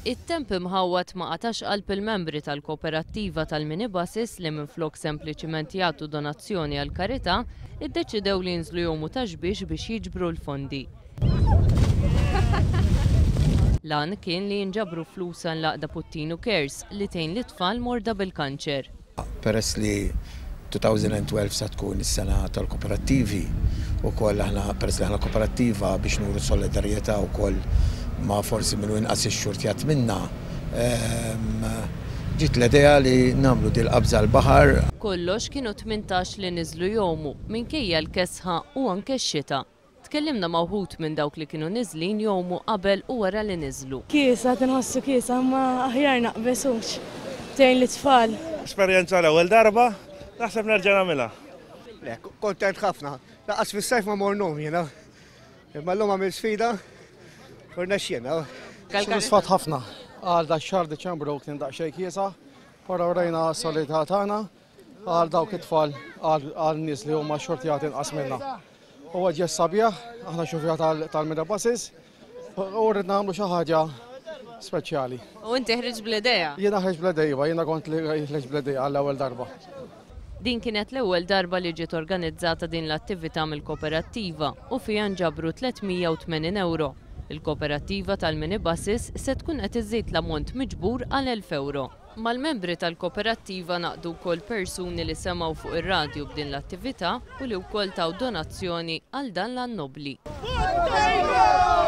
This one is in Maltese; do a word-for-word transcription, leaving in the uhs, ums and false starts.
It-temp imħawwat ma qatax qalb il-membri tal-Kooperattiva tal-Minibuses li minflok sempliċiment jagħtu donazzjoni għal karità iddeċidew li jinżlu jowmu ta' xbiex biex jiġbru l-fondi. Lan kien li jinġabru flus għal laqda Puttinu Cares li tgħin l-itfal morda bil-kanċer. Peress li two thousand twelve sa tkun is-sena tal-kooperattivi u koll aħna peress li aħna kooperattiva biex nuru solidarjetà wkoll ma forsi minnu inqas ix-xurtjat minna. Ġiet l-idea li nagħmlu dil qabża l-baħar. Kollox kienu tmintax li niżlu jowmu minkejja l-kesħa u anke x-xita. Tkellimna ma' wħud minn dawk li kienu niżlin jowmu qabel u wara li niżlu. Kiesa tinħossu kiesa ma aħjar naqbesux tgħin l-itfal. Esperjenza l-ewwel darba naħseb nerġa' nagħmilha. Le, kontent ħafna. Laqas fis-sajf ma mornhom jiena. Imma llum għamil sfida Kornexxina. Sodisfat ħafna għal da xahar Diċembru kien daqsxejn kiesa, wara rejna s-solidarità tagħna għal dawk it-tfal għal nies li huma xortjati inqas minnha. Huwa ġest sabiħ, aħna xufija tal-Minibuses u rrid nagħmlu xi ħaġa speċjali. U inti ħriġ bl-idea? Jiena ħriġ bl-idea, jiena kont li ħriġ bl-idea għall-ewwel darba. Din kienet l-ewwel darba li ġiet organizzata din l-attività mill-Kooperattiva u fiha nġabru tlietmija u tmenin euro. Il-Kooperattiva tal-Minibuses se tkun qed iżżid l-ammont miġbur għal elf euro. Mal-membri tal-Kooperattiva naqdu wkoll persuni li semgħu fuq ir-radju b'din l-attività u li wkoll taw donazzjoni għal dan l-annobli.